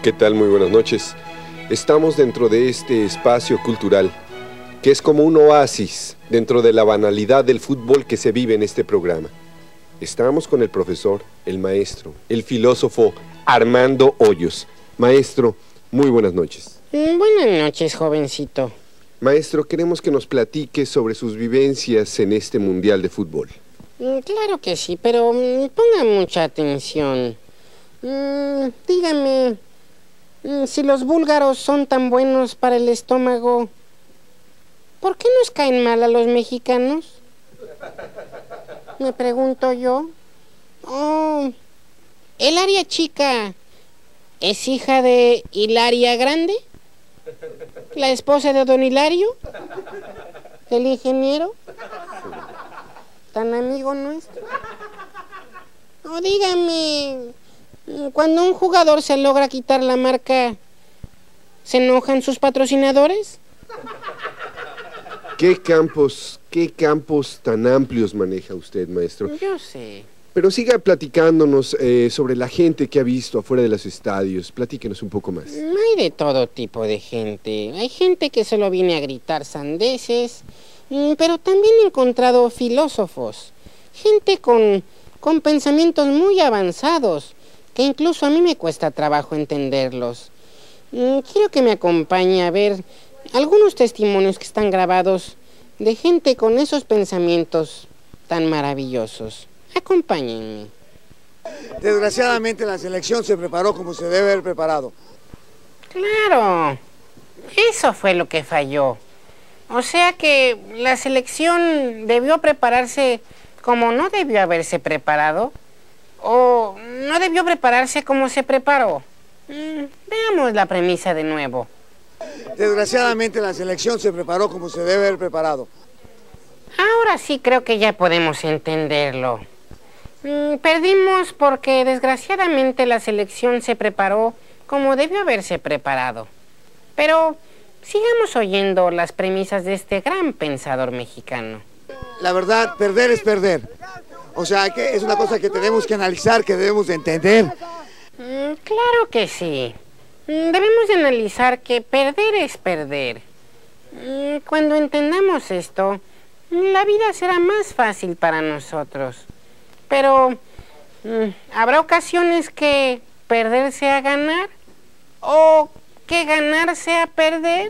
¿Qué tal? Muy buenas noches. Estamos dentro de este espacio cultural, que es como un oasis dentro de la banalidad del fútbol que se vive en este programa. Estamos con el profesor, el maestro, el filósofo Armando Hoyos. Maestro, muy buenas noches. Buenas noches, jovencito. Maestro, queremos que nos platique sobre sus vivencias en este Mundial de Fútbol. Claro que sí, pero ponga mucha atención. Dígame, si los búlgaros son tan buenos para el estómago, ¿por qué nos caen mal a los mexicanos? Me pregunto yo. Oh, ¿el Área Chica es hija de Hilaria Grande? ¿La esposa de don Hilario? ¿El ingeniero? ¿Tan amigo nuestro? No, dígame, cuando un jugador se logra quitar la marca, ¿se enojan sus patrocinadores? ¿Qué campos tan amplios maneja usted, maestro? Yo sé. Pero siga platicándonos sobre la gente que ha visto afuera de los estadios. Platíquenos un poco más. Hay de todo tipo de gente. Hay gente que solo viene a gritar sandeces, pero también he encontrado filósofos. Gente con pensamientos muy avanzados, que incluso a mí me cuesta trabajo entenderlos. Quiero que me acompañe a ver algunos testimonios que están grabados de gente con esos pensamientos tan maravillosos. Acompáñenme. Desgraciadamente la selección se preparó como se debe haber preparado. Claro, eso fue lo que falló. O sea que la selección debió prepararse como no debió haberse preparado, o no debió prepararse como se preparó. Veamos la premisa de nuevo. Desgraciadamente la selección se preparó como se debe haber preparado. Ahora sí creo que ya podemos entenderlo. Perdimos porque desgraciadamente la selección se preparó como debió haberse preparado. Pero sigamos oyendo las premisas de este gran pensador mexicano. La verdad, perder es perder. O sea, que es una cosa que tenemos que analizar, que debemos de entender. Claro que sí. Debemos de analizar que perder es perder. Cuando entendamos esto, la vida será más fácil para nosotros. Pero, ¿habrá ocasiones que perder sea ganar? ¿O que ganar sea perder?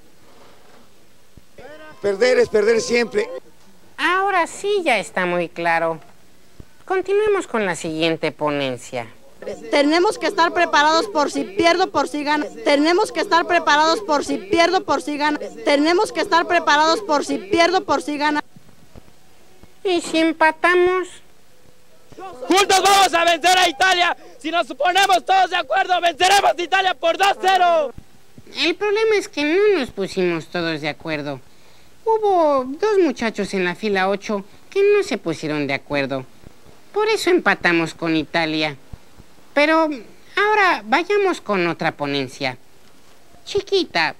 Perder es perder siempre. Ahora sí ya está muy claro. Continuemos con la siguiente ponencia. Tenemos que estar preparados por si pierdo, por si gano. Tenemos que estar preparados por si pierdo, por si gano. Tenemos que estar preparados por si pierdo, por si gano. ¿Y si empatamos? Juntos vamos a vencer a Italia. Si nos ponemos todos de acuerdo, venceremos a Italia por 2-0. El problema es que no nos pusimos todos de acuerdo. Hubo dos muchachos en la fila 8 que no se pusieron de acuerdo. Por eso empatamos con Italia. Pero ahora vayamos con otra ponencia. Chiquita.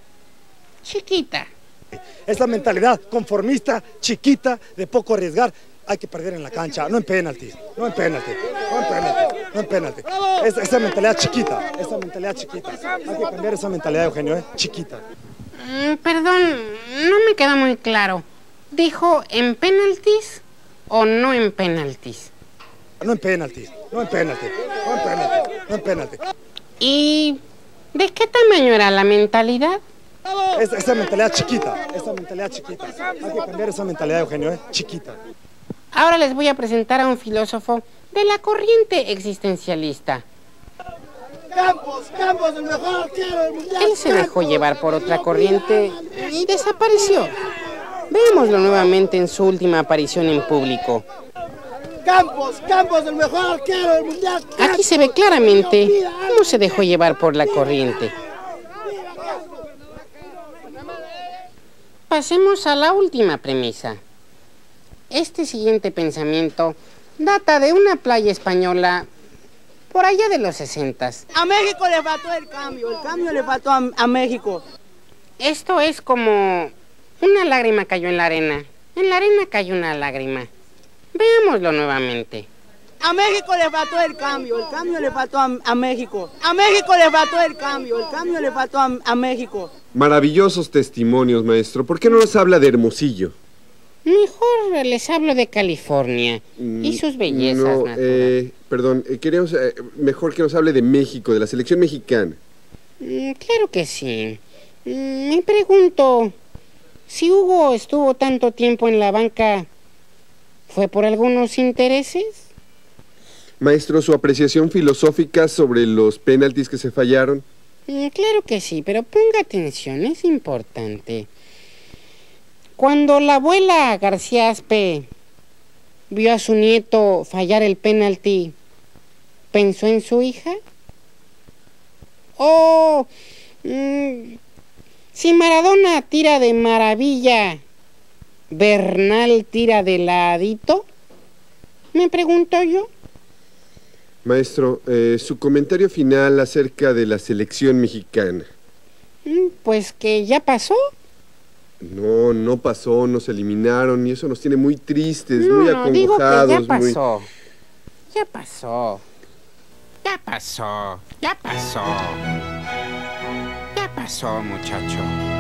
Esta mentalidad conformista, chiquita, de poco arriesgar, hay que perder en la cancha, no en penaltis, no en penalti. Esa mentalidad chiquita, hay que cambiar esa mentalidad, Eugenio, chiquita. Perdón, no me queda muy claro. ¿Dijo en penaltis o no en penaltis? No en penalti. ¿Y de qué tamaño era la mentalidad? Esa mentalidad chiquita, hay que cambiar esa mentalidad, Eugenio, chiquita. Ahora les voy a presentar a un filósofo de la corriente existencialista. Campos, el mejor arquero del mundial. Él se dejó llevar por otra corriente y desapareció. Veámoslo nuevamente en su última aparición en público. Campos, el mejor arquero del mundial. Aquí se ve claramente cómo se dejó llevar por la corriente. Pasemos a la última premisa. Este siguiente pensamiento data de una playa española por allá de los 60s. A México le faltó el cambio le faltó a México. Esto es como una lágrima cayó en la arena cayó una lágrima. Veámoslo nuevamente. A México le faltó el cambio le faltó a México. A México le faltó el cambio le faltó a México. Maravillosos testimonios, maestro. ¿Por qué no nos habla de Hermosillo? Mejor les hablo de California y sus bellezas naturales. Perdón, queremos mejor que nos hable de México, de la selección mexicana. Claro que sí. Me pregunto, si Hugo estuvo tanto tiempo en la banca, ¿fue por algunos intereses? Maestro, ¿su apreciación filosófica sobre los penaltis que se fallaron? Claro que sí, pero ponga atención, es importante. Cuando la abuela García Aspe vio a su nieto fallar el penalti, ¿pensó en su hija? Oh, si Maradona tira de maravilla, ¿Bernal tira de ladito? Me pregunto yo. Maestro, su comentario final acerca de la selección mexicana. Pues que ya pasó. No pasó, nos eliminaron y eso nos tiene muy tristes, muy acongojados. Digo que ya pasó. Ya pasó. Ya pasó. Ya pasó. Ya pasó, muchacho.